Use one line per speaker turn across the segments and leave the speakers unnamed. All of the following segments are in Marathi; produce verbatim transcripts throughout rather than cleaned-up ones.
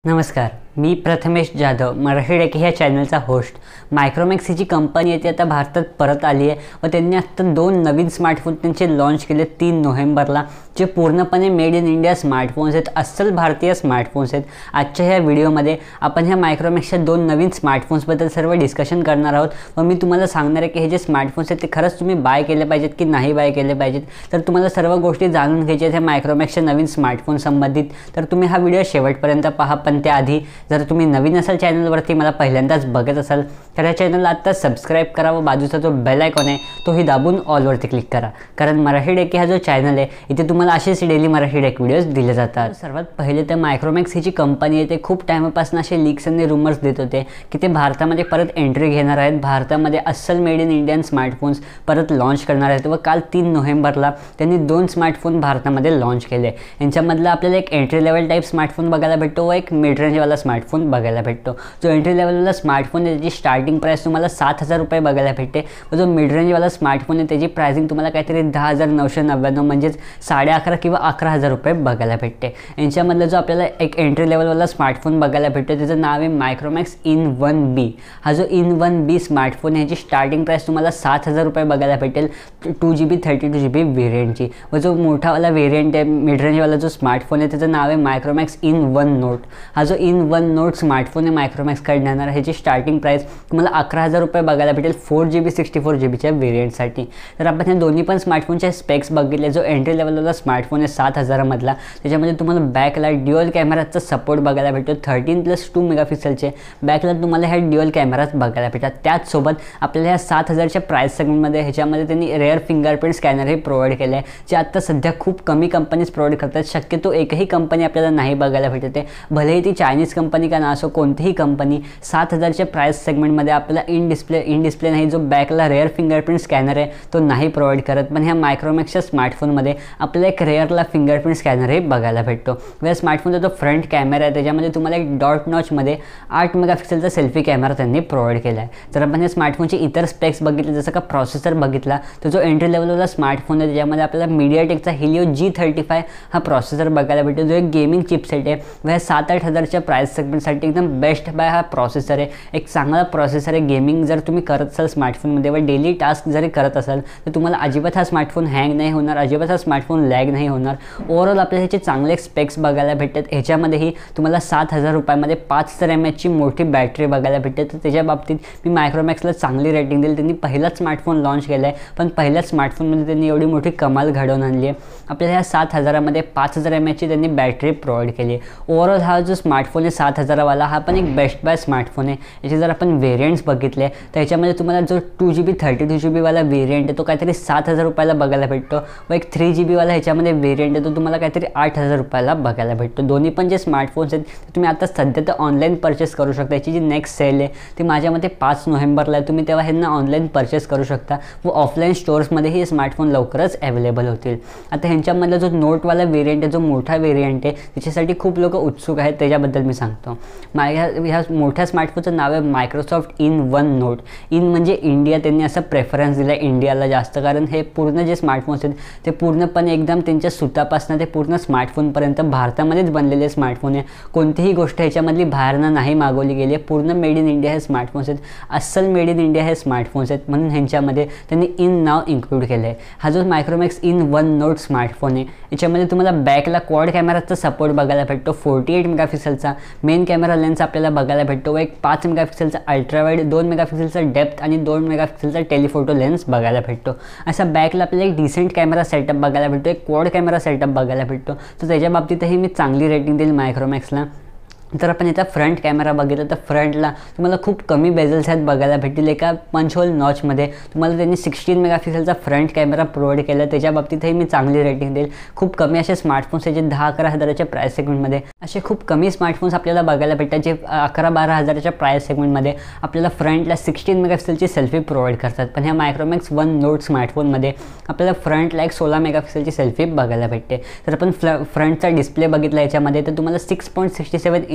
नमस्कार, मी प्रथमेश जाधव, मराठी टेकी ह्या चॅनलचा होस्ट. मायक्रोमॅक्स ही जी कंपनी आहे ती आता भारतात परत आली आहे व त्यांनी आता दोन नवीन स्मार्टफोन त्यांचे लॉन्च केले तीन नोव्हेंबरला, जे पूर्णपणे मेड इन इंडिया स्मार्टफोन्स आहेत, अस्सल भारतीय स्मार्टफोन्स आहेत. आजच्या ह्या व्हिडिओमध्ये आपण ह्या मायक्रोमॅक्सच्या दोन नवीन स्मार्टफोन्सबद्दल सर्व डिस्कशन करणार आहोत व मी तुम्हाला सांगणार आहे की हे जे स्मार्टफोन्स आहेत ते खरंच तुम्ही बाय केले पाहिजेत की नाही बाय केले पाहिजेत. तर तुम्हाला सर्व गोष्टी जाणून घ्यायच्या आहेत ह्या मायक्रोमॅक्सच्या नवीन स्मार्टफोन संबंधित, तर तुम्ही हा व्हिडिओ शेवटपर्यंत पहा. पण त्याआधी जर तुम्ही नवीन असाल चॅनलवरती, मला पहिल्यांदाच बघत असाल तर या चॅनलला आत्ता सबस्क्राईब करा व बाजूचा जो बेल आयकॉन आहे तोही दाबून ऑलवरती क्लिक करा, कारण मराठी टेकी हा जो चॅनल आहे इथे तुम्हाला असेच डेली मराठी टेक व्हिडिओज दिले जातात. सर्वात पहिले तर मायक्रोमॅक्स ही जी कंपनी आहे ते खूप टाईमपासून असे लीक्स आणि रूमर्स देत होते की ते भारतामध्ये परत एंट्री घेणार आहेत, भारतामध्ये अस्सल मेड इन इंडियन स्मार्टफोन्स परत लॉन्च करणार आहेत. व काल तीन नोव्हेंबरला त्यांनी दोन स्मार्टफोन भारतामध्ये लॉन्च केले. यांच्यामधला आपल्याला एक एंट्री लेवल टाईप स्मार्टफोन बघायला भेटतो व एक मिड रेंजवाला स्मार्टफोन बघायला भेटतो. जो एंट्री लेवलवाला स्मार्टफोन आहे त्याची स्टार्टिंग प्राइस तुम्हाला सात हजार रुपये बघायला भेटते व जो मिड रेंजवाला स्मार्टफोन आहे त्याची प्राइसिंग तुम्हाला काहीतरी दहा हजार नऊशे नव्याण्णव म्हणजेच साडे अकरा किंवा अकरा हजार रुपये बघायला भेटते. यांच्यामधला जो आपल्याला एक एंट्री लेवलवाला स्मार्टफोन बघायला भेटतो त्याचं नाव आहे मायक्रोमॅक्स इन वन बी. हा जो इन वन बी स्मार्टफोन आहे ह्याची स्टार्टिंग प्राइस तुम्हाला सात हजार रुपये बघायला भेटेल two G B thirty two G B व्हेरियंटची. व जो मोठावाला व्हेरियंट आहे मिड रेंजवाला जो स्मार्टफोन आहे त्याचं नाव आहे मायक्रोमॅक्स इन वन नोट. हा जो इन वन नोट स्मार्टफोन आहे मायक्रोमॅक्सकडे येणार, ह्याची स्टार्टिंग प्राइस तुम्हाला अकरा हजार रुपये बघायला भेटेल four G B sixty four G बीच्या व्हेरियंटसाठी. तर आपण हे दोन्ही पण स्मार्टफोनचे स्पेक्स बघितले. जो एंट्री लेवलवाला स्मार्टफोन आहे सात हजारामधला त्याच्यामध्ये तुम्हाला बॅकला ड्युअल कॅमेराचा सपोर्ट बघायला भेटतो. थर्टीन प्लस टू मेगापिक्सलचे बॅकला तुम्हाला ह्या ड्युअल कॅमेराज बघायला भेटतात. त्याचसोबत आपल्याला ह्या सात हजारच्या प्राइस सेगमेंटमध्ये ह्याच्यामध्ये त्यांनी रेअर फिंगरप्रिंट स्कॅनर हे प्रोव्हाइड केले आहे, जे आत्ता सध्या खूप कमी कंपनीज प्रोव्हाइड करतात. शक्यतो एकही कंपनी आपल्याला नाही बघायला भेटते, भलेही ती चायनीज कंपनी का ना असो, कोणतीही कंपनी सात हजारच्या प्राइस सेगमेंटमध्ये आपल्याला इन डिस्प्ले इन डिस्प्ले नाही जो बॅकला रेअर फिंगरप्रिंट स्कॅनर आहे तो नाही प्रोव्हाइड करत. पण ह्या मायक्रोमॅक्सच्या स्मार्टफोनमध्ये आपल्याला एक रेअरला फिंगरप्रिंट स्कॅनर हे बघायला भेटतो. या स्मार्टफोनचा जो फ्रंट कॅमेरा आहे त्याच्यामध्ये तुम्हाला एक डॉट नॉचमध्ये आठ मेगापिक्सलचा सेल्फी कॅमेरा त्यांनी प्रोव्हाइड केला आहे. जर आपण या स्मार्टफोनचे इतर स्पेक्स बघितले, जसं का प्रोसेसर बघितला, तर जो एंट्री लेवलवाला स्मार्टफोन आहे त्याच्यामध्ये आपल्याला मीडियाटेकचा हिलिओ जी थर्टी फाय हा प्रोसेसर बघायला भेटतो, जो एक गेमिंग चिपसेट आहे. व ह्या सात आठ हजारच्या प्राइस सेगमेंटसाठी एकदम बेस्ट बाय हा प्रोसेसर आहे. एक चांगला प्रोसेसर आहे. गेमिंग जर तुम्ही करत असाल स्मार्टफोनमध्ये व डेली टास्क जरी करत असाल तर तुम्हाला अजिबात हा स्मार्टफोन हँग नाही होणार, अजिबात हा स्मार्टफोन लॅग नाही होणार. ओव्हरऑल आपल्याला ह्याचे चांगले स्पेक्स बघायला भेटतात. ह्याच्यामध्येही तुम्हाला सात हजार रुपयामध्ये पाच हजार एम एचची मोठी बॅटरी बघायला भेटते. तर त्याच्या बाबतीत मी मायक्रोमॅक्सला चांगली रेटिंग देईल. त्यांनी पहिलाच स्मार्टफोन लॉन्च केला आहे, पण पहिल्याच स्मार्टफोनमध्ये त्यांनी एवढी मोठी कमाल घडवून आणली आहे. आपल्याला ह्या सात हजारामध्ये पाच हजार एम एचची त्यांनी बॅटरी प्रोव्हाइड केली आहे. ओव्हरऑल हा जो स्मार्टफोन आहे सात हजारावाला हा पण एक बेस्ट बाय स्मार्टफोन आहे. याचे जर आपण व्हेरियंट्स बघितले तर ह्याच्यामध्ये तुम्हाला जो two G B thirty two G बीवाला व्हेरियंट आहे तो काहीतरी सात हजार रुपयाला बघायला भेटतो व एक थ्री जी बीवाला ह्याच्यामध्ये व्हेरियंट आहे तो तुम्हाला काहीतरी आठ हजार रुपयाला बघायला भेटतो. दोन्ही पण जे स्मार्टफोन्स आहेत ते तुम्ही आता सध्या तर ऑनलाईन परचेस करू शकता. याची जी नेक्स्ट सेल आहे ती माझ्या मते पाच नोव्हेंबरला आहे. तुम्ही तेव्हा ह्यांना ऑनलाईन परचेस करू शकता व ऑफलाईन स्टोर्समध्येही हे स्मार्टफोन लवकरच अवेलेबल होतील. आता ह्यांच्यामधला जो नोटवाला व्हेरियंट आहे, जो मोठा व्हेरियंट आहे, त्याच्यासाठी खूप लोक उत्सुक आहेत. त्याच्याबद्दल मी सांगतो. माझ्या ह्या मोठ्या स्मार्टफोनचं नाव आहे Microsoft in one note. In म्हणजे इंडिया, त्यांनी असं प्रेफरन्स दिला इंडियाला जास्त, कारण हे पूर्ण जे स्मार्टफोन्स आहेत ते पूर्णपणे एकदम त्यांच्या सुतापासून ते पूर्ण स्मार्टफोनपर्यंत भारतामध्येच बनलेले स्मार्टफोन आहे. कोणतीही गोष्ट ह्याच्यामधली बाहेरनं नाही मागवली गेली आहे. पूर्ण मेड इन इंडिया हे स्मार्टफोन्स आहेत, अस्सल मेड इन इंडिया हे स्मार्टफोन्स आहेत, म्हणून ह्यांच्यामध्ये त्यांनी इन नाव इन्क्लूड केलं आहे. हा जो Micromax in one note smartphone आहे याच्यामध्ये तुम्हाला बॅकला क्वाड कॅमेराचा सपोर्ट बघायला भेटतो. फोर्टी एट मेगापिक्सलचा मेन कॅमेरा लेन्स आपल्याला बघायला भेटतो व एक पाच मेगापिक्सलचा अल्ट्रावाईड, दोन मेगापिक्सलचा डेप्थ आणि दोन मेगापिक्सलचा टेलिफोटो लेन्स बघायला भेटतो. असा बॅकला आपल्याला एक डिसेंट कॅमेरा सेटअप बघायला भेटतो, एक क्वाड कॅमेरा सेटअप बघायला भेटतो. तर त्याच्या बाबतीतही मी चांगली रेटिंग देईल मायक्रोमॅक्सला. तर आपण याचा फ्रंट कॅमेरा बघितला तर फ्रंटला तुम्हाला खूप कमी बेझल्स आहेत बघायला भेटतील. एका पंच होल नॉचमध्ये तुम्हाला त्यांनी सिक्स्टीन मेगापिक्सलचा फ्रंट कॅमेरा प्रोव्हाइड केला. त्याच्या बाबतीतही मी चांगली रेटिंग देईल. खूप कमी असे स्मार्टफोन्स आहेत जे दहा अकरा हजाराच्या प्राइस सेगमेंटमध्ये, असे खूप कमी स्मार्टफोन्स आपल्याला बघायला भेटतात जे अकरा बारा हजाराच्या प्राइस सेगमेंटमध्ये आपल्याला फ्रंटला सिक्स्टीन मेगापिक्सलची सेल्फी प्रोव्हाइड करतात. पण ह्या मायक्रोमॅक्स वन नोट स्मार्टफोनमध्ये आपल्याला फ्रंटला एक सोळा मेगापिक्सलची सेल्फी बघायला भेटते. तर आपण फ्रंटचा डिस्प्ले बघितला याच्यामध्ये तर तुम्हाला six point sixty seven inch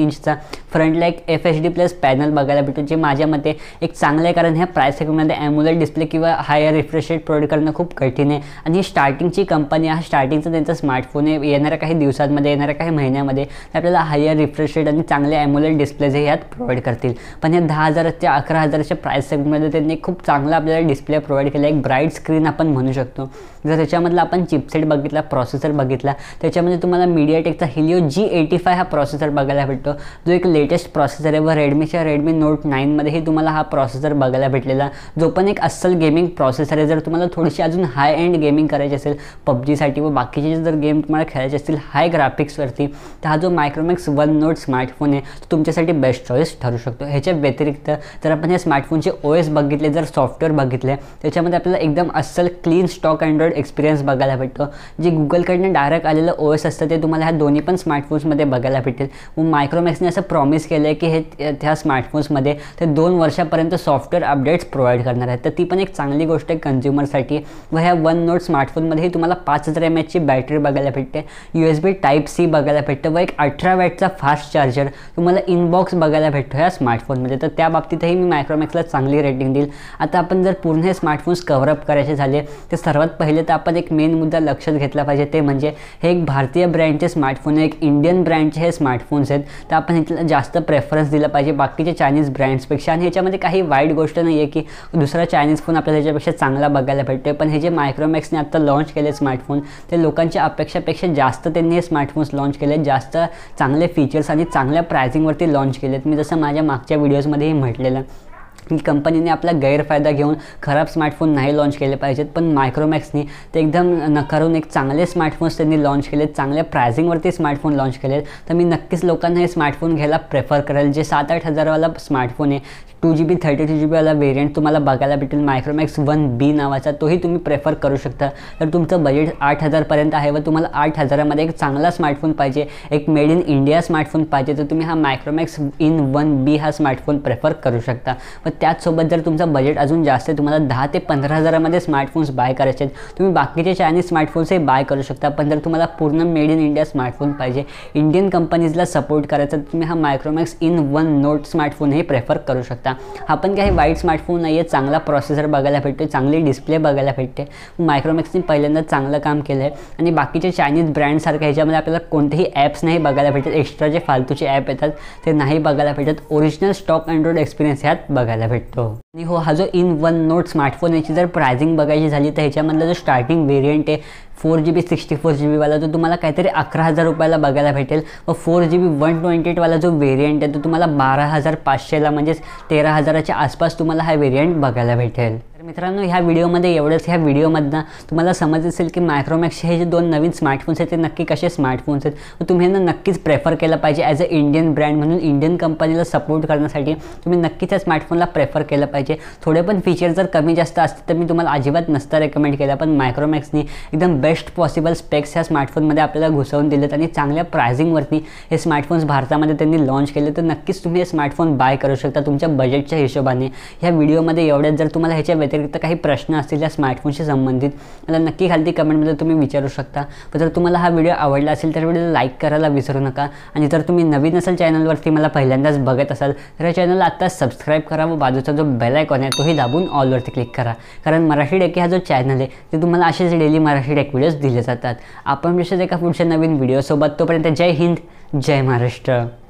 इंचचा फ्रंटला एक F H D plus panel बघायला भेटतो, जे माझ्या मते एक चांगलं आहे, कारण ह्या प्राईस सेगमेंटमध्ये ॲम्युलेट डिस्प्ले किंवा हायर रिफ्रेश रेट प्रोव्हाइड करणं खूप कठीण आहे. आणि ही स्टार्टिंगची कंपनी, हा स्टार्टिंगचा त्यांचा स्मार्टफोन आहे. येणाऱ्या काही दिवसांमध्ये, येणाऱ्या काही महिन्यामध्ये आपल्याला हायर रिफ्रेश रेट आणि चांगले ॲम्युलेट डिस्प्लेज हे यात प्रोव्हाइड करतील. पण या दहा हजाराच्या अकरा हजाराच्या प्राईस सेगमेंटमध्ये त्यांनी खूप चांगला आपल्याला डिस्प्ले प्रोव्हाइड केला, एक ब्राईट स्क्रीन आपण म्हणू शकतो. जर त्याच्यामधला आपण चिपसेट बघितला, प्रोसेसर बघितला, त्याच्यामध्ये तुम्हाला मीडियाटेकचा हिलिओ जी एटी फाय हा प्रोसेसर बघायला भेटतो, जो एक लेटेस्ट प्रोसेसर आहे. व रेडमीच्या रेडमी नोट नाईनमध्येही तुम्हाला हा प्रोसेसर बघायला भेटलेला, जो पण एक अस्सल गेमिंग प्रोसेसर आहे. जर तुम्हाला थोडीशी अजून हाय एंड गेमिंग करायची असेल पबजीसाठी व बाकीचे जर गेम तुम्हाला खेळायचे असतील हाय ग्राफिक्सवरती, तर हा जो मायक्रोमॅक्स वन नोट स्मार्टफोन आहे तो तुमच्यासाठी बेस्ट चॉईस ठरू शकतो. ह्याच्या व्यतिरिक्त जर आपण या स्मार्टफोनचे ओ एस बघितले, जर सॉफ्टवेअर बघितले, त्याच्यामध्ये आपल्याला एकदम अस्सल क्लीन स्टॉक अँड्रॉइड एक्सपिरियन्स बघायला भेटतो. जे गुगलकडनं डायरेक्ट आलेलं ओ एस असतं ते तुम्हाला ह्या दोन्ही पण स्मार्टफोन्समध्ये बघायला भेटेल. व मायक्रोमॅक्सने असं प्रॉमिस केलं आहे की हे त्या स्मार्टफोन्समध्ये ते दोन वर्षापर्यंत सॉफ्टवेअर अपडेट्स प्रोव्हाइड करणार आहेत. तर ती पण एक चांगली गोष्ट आहे कन्झ्युमरसाठी. व ह्या वन नोट स्मार्टफोनमध्येही तुम्हाला पाच हजार एम एचची बॅटरी बघायला भेटते, U S B type C बघायला भेटतं व एक अठरा वॅटचा फास्ट चार्जर तुम्हाला इनबॉक्स बघायला भेटतो ह्या स्मार्टफोनमध्ये. तर त्या बाबतीतही मी मायक्रोमॅक्सला चांगली रेटिंग देईल. आता आपण जर पूर्ण हे स्मार्टफोन्स कव्हरअप करायचे झाले तर सर्वात पहिले तर आपण एक मेन मुद्दा लक्षात घेतला पाहिजे, ते म्हणजे हे एक भारतीय ब्रँडचे स्मार्टफोन आहे, एक इंडियन ब्रँडचे हे स्मार्टफोन्स आहेत. तर आपण ह्याला जास्त प्रेफरन्स दिला पाहिजे बाकीचे चायनीज ब्रँड्सपेक्षा. आणि ह्याच्यामध्ये काही वाईट गोष्ट नाही आहे की दुसरा चायनीज फोन आपल्याला ह्याच्यापेक्षा चांगला बघायला भेटतो, पण हे जे मायक्रोमॅक्सने आता लॉन्च केले स्मार्टफोन, ते लोकांच्या अपेक्षापेक्षा जास्त त्यांनी हे स्मार्टफोन्स लॉन्च केले, जास्त चांगले फीचर्स आणि चांगल्या प्राइसिंगवरती लॉन्च केलेत. मी जसं माझ्या मागच्या व्हिडिओजमध्येही म्हटलेलं की कंपनीने आपला गैरफायदा घेऊन खराब स्मार्टफोन नाही लॉन्च केले पाहिजेत, पण मायक्रोमॅक्सनी ते एकदम नकारून एक चांगले स्मार्टफोन्स त्यांनी लॉन्च केलेत, चांगल्या प्राइसिंगवरती स्मार्टफोन लॉन्च केलेत. तर मी नक्कीच लोकांना हे स्मार्टफोन घ्यायला प्रेफर करेल. जे सात आठ हजारवाला स्मार्टफोन आहे, two G B thirty two G बीवाला वेरियंट तुम्हाला बघायला भेटेल मायक्रोमॅक्स वन बी नावाचा, तोही तुम्ही प्रेफर करू शकता. तर तुमचं बजेट आठ हजारपर्यंत आहे व तुम्हाला आठ हजारामध्ये एक चांगला स्मार्टफोन पाहिजे, एक मेड इन इंडिया स्मार्टफोन पाहिजे, तर तुम्ही हा मायक्रोमॅक्स इन वन बी हा स्मार्टफोन प्रेफर करू शकता. व त्याचसोबत जर तुमचं बजेट अजून जास्त आहे, तुम्हाला दहा ते पंधरा हजारामध्ये स्मार्टफोन्स बाय करायचे आहेत, तुम्ही बाकीचे चायनीज स्मार्टफोन्सही बाय करू शकता. पण जर तुम्हाला पूर्ण मेड इन इंडिया स्मार्टफोन पाहिजे, इंडियन कंपनीजला सपोर्ट करायचं, तर तुम्ही हा मायक्रोमॅक्स इन वन नोट स्मार्टफोनही प्रेफर करू शकता. हा पण काही वाईट स्मार्टफोन नाही आहे, चांगला प्रोसेसर बघायला भेटतो, चांगली डिस्प्ले बघायला भेटते. मायक्रोमॅक्सने पहिल्यांदा चांगलं काम केलं आहे. आणि बाकीचे चायनीज ब्रँडसारखं ह्याच्यामध्ये आपल्याला कोणतेही ॲप्स नाही बघायला भेटत, एक्स्ट्रा जे फालतूचे ॲप येतात ते नाही बघायला भेटत, ओरिजिनल स्टॉक अँड्रॉइड एक्सपिरियन्स ह्यात बघायला भेटतो. आणि हो, हा जो इन वन नोट स्मार्टफोन याची जर प्राइसिंग बघायची झाली तर ह्याच्यामधला जो स्टार्टिंग वेरियंट आहे four G B sixty four G बीवाला, तो तुम्हाला काहीतरी अकरा हजार रुपयाला बघायला भेटेल. व four G B one twenty एटवाला जो वेरियंट आहे तो तुम्हाला बारा हजार पाचशेला, म्हणजेच तेरा हजाराच्या आसपास तुम्हाला हा वेरियंट बघायला भेटेल. तर मित्रांनो, ह्या व्हिडिओमध्ये एवढंच. ह्या व्हिडिओमधनं तुम्हाला समज असेल की मायक्रोमॅक्सचे हे जे दोन नवीन स्मार्टफोन्स आहेत ते नक्की कसे स्मार्टफोन्स आहेत, व तुम्ही यांना नक्कीच प्रेफर केलं पाहिजे. ॲज अ इंडियन ब्रँड म्हणून इंडियन कंपनीला सपोर्ट करण्यासाठी तुम्ही नक्कीच त्या स्मार्टफोनला प्रेफर केलं पाहिजे. थोडे पण फीचर जर कमी जास्त असतील तर मी तुम्हाला अजिबात नसता रेकमेंड केला, पण मायक्रोमॅक्सनी एकदम बेस्ट पॉसिबल स्पेक्स ह्या स्मार्टफोनमध्ये आपल्याला घुसवून दिलेत आणि चांगल्या प्राइसिंगवरती हे स्मार्टफोन्स भारतामध्ये त्यांनी लॉन्च केले. तर नक्कीच तुम्ही हे स्मार्टफोन बाय करू शकता तुमच्या बजेटच्या हिशोबाने. ह्या व्हिडिओमध्ये एवढ्याच. जर तुम्हाला ह्याच्या व्यतिरिक्त काही प्रश्न असतील या स्मार्टफोनशी संबंधित, मला नक्की खालती कमेंटमध्ये तुम्ही विचारू शकता. व जर तुम्हाला हा व्हिडिओ आवडला असेल तर व्हिडिओला लाईक करायला विसरू नका. आणि जर तुम्ही नवीन असाल चॅनलवरती, मला पहिल्यांदाच बघत असाल, तर या चॅनलला आत्ताच सबस्क्राईब करा व बाजूचा जो बेल आयकॉन आहे तोही दाबून ऑलवरती क्लिक करा. कारण मराठी डेकी हा जो चॅनल आहे ते तुम्हाला असेच डेली मराठी डेक व्हिडिओज दिले जातात. आपण विशेष एका पुढच्या नवीन व्हिडिओसोबत. तोपर्यंत जय हिंद, जय महाराष्ट्र.